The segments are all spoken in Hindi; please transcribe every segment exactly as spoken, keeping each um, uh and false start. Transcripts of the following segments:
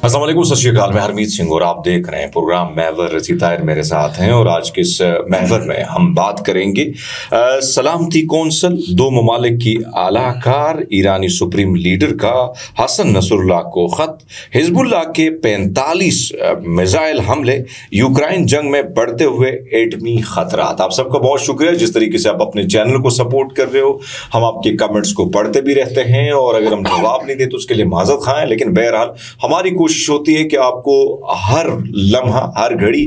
अस्सलाम वालेकुम, सत श्री अकाल। मैं हरमीत सिंह और आप देख रहे हैं प्रोग्राम महवर। रज़ी ताहिर मेरे साथ हैं और आज के इस महवर में हम बात करेंगे आ, सलामती कौंसल, दो ममालिक की आलाकार, ईरानी सुप्रीम लीडर का हसन नसरुल्लाह को खत, हिजबुल्लाह के पैंतालीस मिसाइल हमले, यूक्रेन जंग में बढ़ते हुए एटमी खतरात। आप सबका बहुत शुक्रिया जिस तरीके से आप अपने चैनल को सपोर्ट कर रहे हो। हम आपके कमेंट्स को पढ़ते भी रहते हैं और अगर हम जवाब नहीं देते तो उसके लिए माजरत खाएं, लेकिन बहरहाल हमारी कोशिश होती है कि आपको हर लम्हा हर घड़ी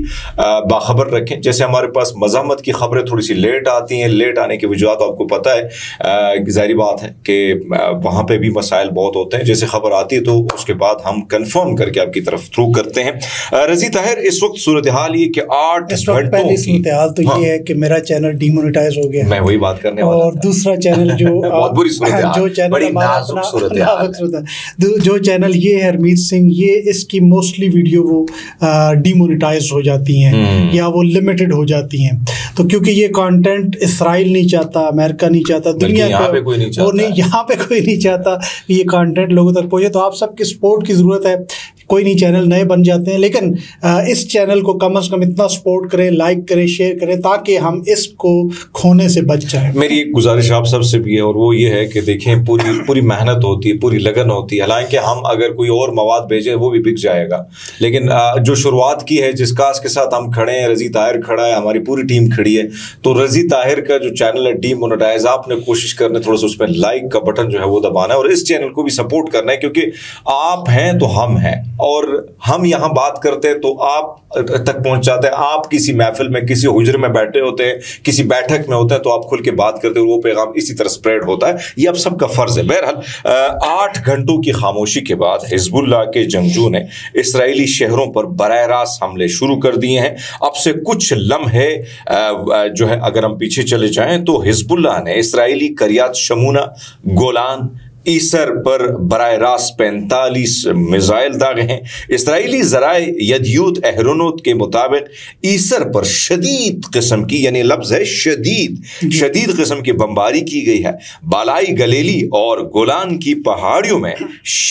बाखबर रखें। जैसे हमारे पास मज़ाहमत की खबरें थोड़ी सी लेट आती हैं, लेट आने की वजूहत आपको पता है, जाहिर बात है कि वहाँ पे भी मसाइल बहुत होते हैं। जैसे खबर आती है तो उसके बाद हम कंफर्म करके आपकी तरफ थ्रू करते हैं। रज़ी ताहिर, इस वक्त सूरत हाल ये कि आठ घंटों की सूरत हाल तो हाँ, ये है कि मेरा चैनल डिमोनेटाइज हो गया। मैं वही बात करने वाला और दूसरा चैनल जो बहुत बुरी सूरत हाल, जो चैनल बड़ी नाजुक सूरत हाल, जो चैनल ये है हरमीत सिंह, ये इसकी मोस्टली वीडियो वो डिमोनेटाइज हो जाती हैं या वो लिमिटेड हो जाती हैं। तो क्योंकि ये कंटेंट इसराइल नहीं चाहता, अमेरिका नहीं चाहता, दुनिया यहाँ पे कोई नहीं चाहता, और नहीं यहाँ पे कोई नहीं चाहता ये कंटेंट लोगों तक पहुँचे। तो आप सबकी सपोर्ट की ज़रूरत है। कोई नहीं, चैनल नए बन जाते हैं, लेकिन इस चैनल को कम से कम इतना सपोर्ट करें, लाइक करें, शेयर करें, ताकि हम इसको खोने से बच जाएं। मेरी एक गुजारिश आप सबसे भी है और वो ये है कि देखें, पूरी पूरी मेहनत होती है, पूरी लगन होती है। हालांकि हम अगर कोई और मवाद भेजें वो भी बिक जाएगा, लेकिन जो शुरुआत की है, जिस काज के साथ हम खड़े हैं, रज़ी ताहिर खड़ा है, हमारी पूरी टीम खड़ी है, तो रज़ी ताहिर का जो चैनल है डीमोनेटाइज, आपने कोशिश करना थोड़ा सा उस पर लाइक का बटन जो है वो दबाना है और इस चैनल को भी सपोर्ट करना है, क्योंकि आप हैं तो हम हैं और हम यहाँ बात करते हैं तो आप तक पहुंच जाते हैं। आप किसी महफिल में, किसी हुजरे में बैठे होते हैं, किसी बैठक में होते हैं, तो आप खुल के बात करते हैं और वो पैगाम इसी तरह स्प्रेड होता है। ये आप सबका फर्ज है। बहरहाल आठ घंटों की खामोशी के बाद हिजबुल्लाह के जंगजू ने इसराइली शहरों पर बराह रास्त हमले शुरू कर दिए हैं। अब से कुछ लम्हे जो है अगर हम पीछे चले जाएं तो हिजबुल्लाह ने इसराइली करियात शमूना, गोलान, ईसर पर बराह रास्त पैंतालीस मिसाइल दागे हैं। इसराइली ज़राए यदियूत एहरोनोत के मुताबिक ईसर पर शदीद किस्म की, यानी लफ्ज़ है शदीद शदीद किस्म की बमबारी की गई है। बालाई गलेली और गोलान की पहाड़ियों में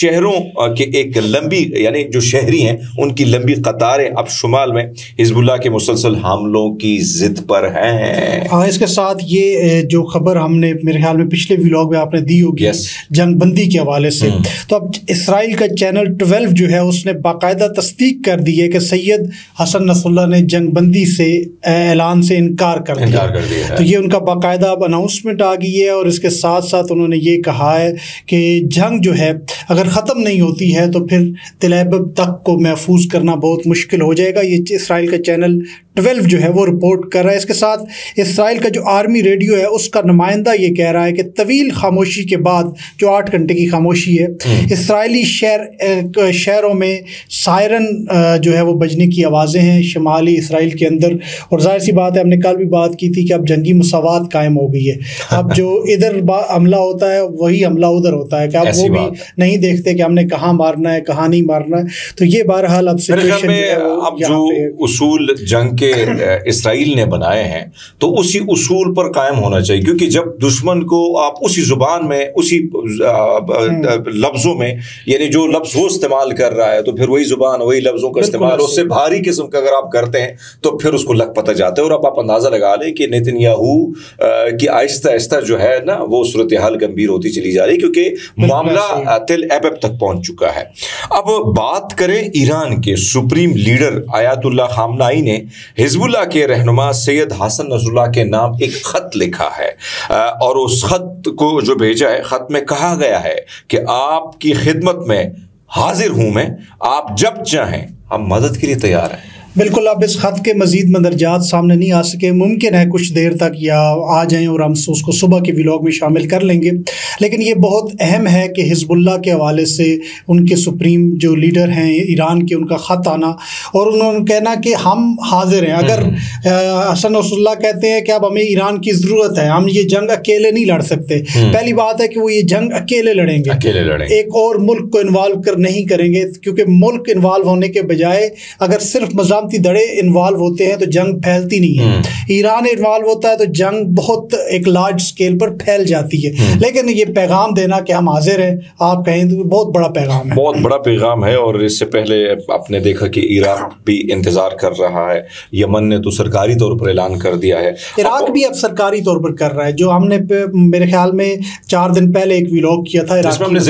शहरों के एक लंबी, यानी जो शहरी हैं उनकी लंबी कतारें अब शुमाल में हिजबुल्लाह के मुसलसल हमलों की जिद पर हैं। हाँ, इसके साथ ये जो खबर हमने मेरे ख्याल में पिछले व्लॉग में आपने दी होगी जंगबंदी के हवाले से, तो अब इसराइल का चैनल ट्वेल्व जो है उसने बाकायदा तस्दीक कर दी है कि सैयद हसन नसरुल्लाह ने जंगबंदी से ऐलान से इनकार कर दिया, कर दिया तो ये उनका बाकायदा अब अनाउंसमेंट आ गई है। और इसके साथ साथ उन्होंने ये कहा है कि जंग जो है अगर ख़त्म नहीं होती है तो फिर तिल अबब तक को महफूज करना बहुत मुश्किल हो जाएगा। ये इसराइल का चैनल ट्वेल्व जो है वो रिपोर्ट कर रहा है। इसके साथ इसराइल का जो आर्मी रेडियो है उसका नुमाइंदा ये कह रहा है कि तवील खामोशी के बाद, जो आठ घंटे की खामोशी है, इसराइली शहर शहरों में सायरन जो है वो बजने की आवाज़ें हैं शुमाली इसराइल के अंदर। और जाहिर सी बात है, हमने कल भी बात की थी कि अब जंगी मसावात कायम हो गई है। अब जो इधर हमला होता है वही हमला उधर होता है कि अब वो भी नहीं देखते कि हमने कहाँ मारना है, कहाँ नहीं मारना है। तो ये बहरहाल अब सिचुएशन अब जो उसूल जंग के इसराइल ने बनाए हैं तो उसी उसूल पर कायम होना चाहिए, क्योंकि जब दुश्मन को आप उसी जुबान में, उसी लफ्जों में, यानी जो लफ्ज वो इस्तेमाल कर रहा है तो फिर वही जुबान, वही लफ्जों का इस्तेमाल उससे भारी किस्म का अगर आप करते हैं तो फिर उसको लग पता जाता है। और आप, आप अंदाजा लगा लें कि नेतन्याहू की आहिस्ता आहिस्ता जो है ना वो सूरत हाल गंभीर होती चली जा रही है, क्योंकि मामला तिल अबब तक पहुंच चुका है। अब बात करें ईरान के सुप्रीम लीडर आयतुल्लाह खामनाई ने हिजबुल्लाह के रहनुमा सैयद हसन नसरुल्लाह के नाम एक खत लिखा है और उस खत को जो भेजा है, खत में कहा गया है कि आपकी खिदमत में हाजिर हूं मैं, आप जब चाहें हम मदद के लिए तैयार हैं। बिल्कुल, अब इस ख़त के मज़ीद मंदरजात सामने नहीं आ सके, मुमकिन है कुछ देर तक या आ जाएं और हम उसको सुबह के व्लॉग में शामिल कर लेंगे। लेकिन ये बहुत अहम है कि हिजबुल्लाह के हवाले से उनके सुप्रीम जो लीडर हैं ईरान के, उनका ख़त आना और उन्होंने कहना कि हम हाजिर हैं। अगर हसन नसरुल्लाह कहते हैं कि अब हमें ईरान की ज़रूरत है, हम ये जंग अकेले नहीं लड़ सकते, पहली बात है कि वो ये जंग अकेले लड़ेंगे, अकेले लड़ेंगे, एक और मुल्क को इन्वॉल्व कर नहीं करेंगे, क्योंकि मुल्क इन्वॉल्व होने के बजाय अगर सिर्फ मज़ामती सलामती दड़े इन्वॉल्व होते हैं तो जंग फैलती नहीं है। ईरान इन्वॉल्व होता है तो जंग बहुत एक लार्ज स्केल पर फैल जाती है। लेकिन ये पैगाम देना कि हम हाजिर हैं, आप कहें तो बहुत बड़ा पैगाम है, बहुत बड़ा पैगाम है। और इससे पहले आपने देखा कि इराक भी इंतजार कर रहा है, यमन ने तो सरकारी तौर पर ऐलान कर दिया है, इराक भी अब सरकारी तौर पर कर रहा है। जो हमने मेरे ख्याल में चार दिन पहले एक व्लॉग किया था इराक की,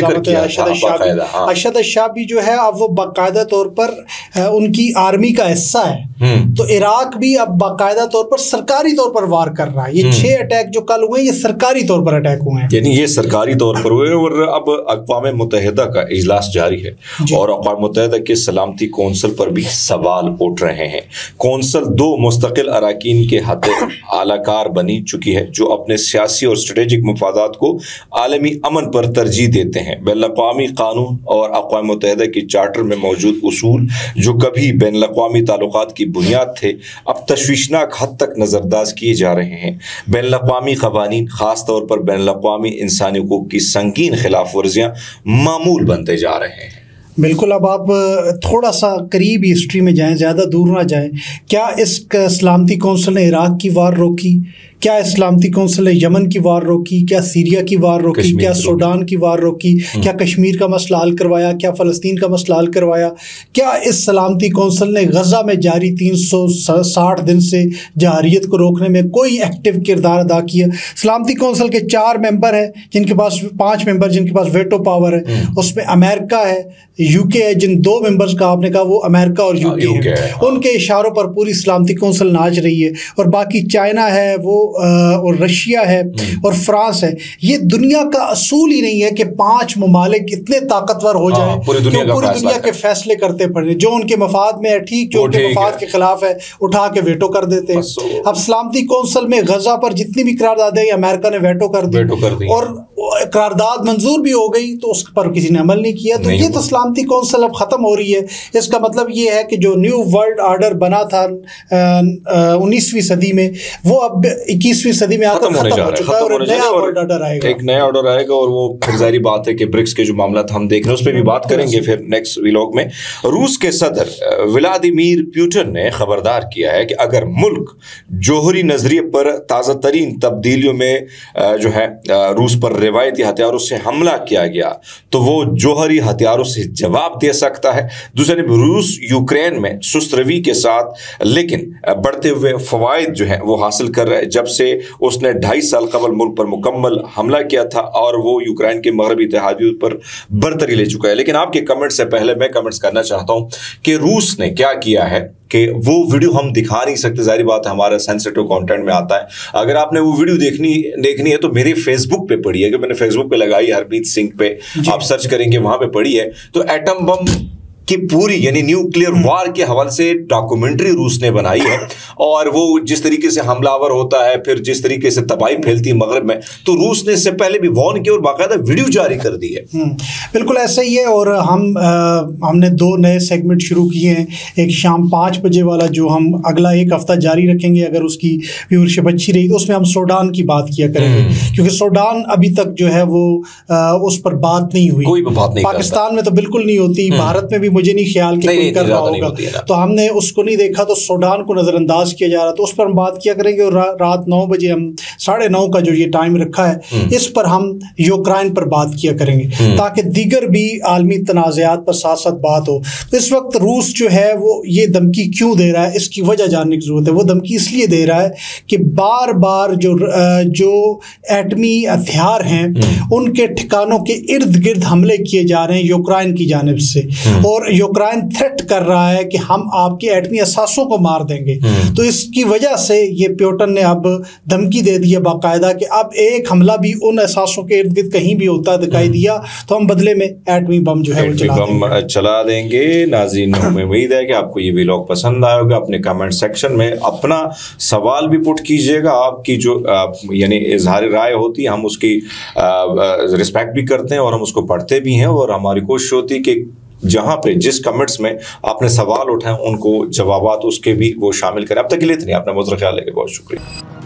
अरशद शाबी जो है अब वो बाकायदा तौर पर उनकी आर्मी का हिस्सा है। तो इराक भी अब बाकायदा तौर पर सरकारी तौर पर वार कर रहा है। ये छह अटैक जो कल हुए ये सरकारी तौर पर अटैक हुए हैं, यानी ये सरकारी तौर पर हुए। और अब अक़वाम मुत्तहिदा का इजलास जारी है और अक़वाम मुत्तहिदा के सलामती कौंसिल पर भी सवाल उठ रहे हैं। कौंसिल दो मुस्तकिल अरकान के हद आलाकार बनी चुकी है जो अपने सियासी और स्ट्रेटेजिक मफादात को आलमी अमन पर तरजीह देते हैं। बैनुल-अक़वामी कानून और अक़वाम मुत्तहिदा की चार्टर में मौजूद उसूल जो कभी बैनुल-अक़वामी ताल्लुकात की बुनियाद थे अब तशवीशनाक हद तक नज़रअंदाज किए जा रहे हैं। बैनुल-अक़वामी क़वानीन खास तौर पर बैनुल-अक़वामी इंसानी हुकूक की संगीन खिलाफ वर्जियाँ मामूल बनते जा रहे हैं। बिल्कुल। अब आप थोड़ा सा करीब हिस्ट्री में जाएं, ज़्यादा दूर ना जाएं। क्या इस सलामती कौंसिल ने इराक की वार रोकी? क्या इस्लामती कौंसिल ने यमन की वार रोकी? क्या सीरिया की वार रोकी? क्या सूडान की वार रोकी? क्या कश्मीर का मसला हल करवाया? क्या फ़लस्तीन का मसला हल करवाया? क्या इस सलामती कौंसिल ने गज़ा में जारी तीन सौ साठ दिन से जहारियत को रोकने में कोई एक्टिव किरदार अदा किया? सलामती कौंसिल के चार मेंबर हैं जिनके पास पाँच मेंबर जिनके पास वेटो पावर है, उसमें अमेरिका है, यूके है। जिन दो मेंबर्स का आपने कहा वो अमेरिका और यूके है, उनके इशारों पर पूरी सलामती कौंसिल नाच रही है। और बाकी चाइना है वो और रशिया है और फ्रांस है। ये दुनिया का असूल ही नहीं है कि पांच ममालिक इतने ताकतवर हो जाएं पूरी दुनिया, कि पूरी दुनिया के फैसले करते पड़े। जो उनके मफाद में है ठीक, जो उनके मफाद के खिलाफ है उठा के वेटो कर देते हैं। अब सलामती कौंसिल में गजा पर जितनी भी करारदादें हैं अमेरिका ने वेटो कर दी और करारदाद मंजूर भी हो गई तो उस पर किसी ने अमल नहीं किया। तो ये तो सलामती कौंसिल अब खत्म हो रही है। इसका मतलब ये है कि जो न्यू वर्ल्ड ऑर्डर बना था उन्नीसवीं सदी में वो अब इक्कीसवीं सदी में आकर खत्म हो चुका है और नया वर्ल्ड ऑर्डर आएगा। एक नया ऑर्डर आएगा और वो फिर जारी बात है कि ब्रिक्स के जो मामला था हम देख रहे हैं उस पर भी बात करेंगे फिर नेक्स्ट व्लॉग में। रूस के सदर व्लादिमीर पुतिन ने खबरदार किया है कि अगर मुल्क जोहरी नजरिए पर ताज़ा तरीन तब्दीलियों में जो है रूस पर रिवायती हथियारों से हमला किया गया तो वो जोहरी हथियारों से जवाब दे सकता है। दूसरे रूस यूक्रेन में सुस्त रवि के साथ लेकिन बढ़ते हुए फवायद जो है वो हासिल कर रहा है जब से उसने ढाई साल कबल मुल्क पर मुकम्मल हमला किया था और वो यूक्रेन के मगरबी इत्तेहादियों पर बरतरी ले चुका है। लेकिन आपके कमेंट से पहले मैं कमेंट्स करना चाहता हूं कि रूस ने क्या किया है कि वो वीडियो हम दिखा नहीं सकते, जाहिर बात है हमारा सेंसिटिव कंटेंट में आता है। अगर आपने वो वीडियो देखनी देखनी है तो मेरे फेसबुक पे पड़ी है कि मैंने फेसबुक पे लगाई हरमीत सिंह पे, आप सर्च करेंगे वहां पे पड़ी है। तो एटम बम की पूरी यानी न्यूक्लियर वार के हवाले से डॉक्यूमेंट्री रूस ने बनाई है और वो जिस तरीके से हमलावर होता है फिर जिस तरीके से तबाही फैलती है मगरब में, तो रूस ने इससे पहले भी वॉर्न किया और बाकायदा वीडियो जारी कर दी है। बिल्कुल ऐसा ही है। और हम आ, हमने दो नए सेगमेंट शुरू किए हैं। एक शाम पाँच बजे वाला जो हम अगला एक हफ्ता जारी रखेंगे, अगर उसकी व्यूअरशिप अच्छी रही तो उसमें हम सूडान की बात किया करेंगे क्योंकि सूडान अभी तक जो है वो आ, उस पर बात नहीं हुई, कोई बात नहीं। पाकिस्तान में तो बिल्कुल नहीं होती, भारत में भी मुझे नहीं ख्याल कि कोई कर रहा होगा, तो हमने उसको नहीं देखा। तो सूडान को नजरअंदाज किया जा रहा, तो उस पर हम बात किया करेंगे। और रा, रात नौ बजे हम साढ़े नौ का जो ये टाइम रखा है इस पर हम यूक्रेन पर बात किया करेंगे ताकि दीगर भी आलमी तनाज़ात पर साथ साथ बात हो। तो इस वक्त रूस जो है वो ये धमकी क्यों दे रहा है, इसकी वजह जानने की जरूरत है। वो धमकी इसलिए दे रहा है कि बार बार जो जो एटमी हथियार हैं उनके ठिकानों के इर्द गिर्द हमले किए जा रहे हैं यूक्रेन की जानिब से, और यूक्रेन थ्रेट कर रहा है कि हम आपके एटमी असासों को मार देंगे। तो इसकी वजह से ये पुतिन ने अब धमकी दे दी है बाकायदा कि अब एक हमला भी उन असासों के इर्द गिर्द कहीं भी होता दिखाई दिया तो हम बदले में एटमी बम जो है वो चला देंगे। चला देंगे। नाज़रीन, हमें उम्मीद है कि आपको ये व्लॉग पसंद आएगा। अपने कमेंट सेक्शन में अपना सवाल भी पुट कीजिएगा। आपकी जो यानी इजहार राय होती है हम उसकी रिस्पेक्ट भी करते हैं और हम उसको पढ़ते भी हैं और हमारी कोशिश होती है कि जहां पे जिस कमेंट्स में आपने सवाल उठाए उनको जवाबात उसके भी वो शामिल करें। अब तक के लिए इतनी, अपना बहुत ख्याल रखिए। बहुत शुक्रिया।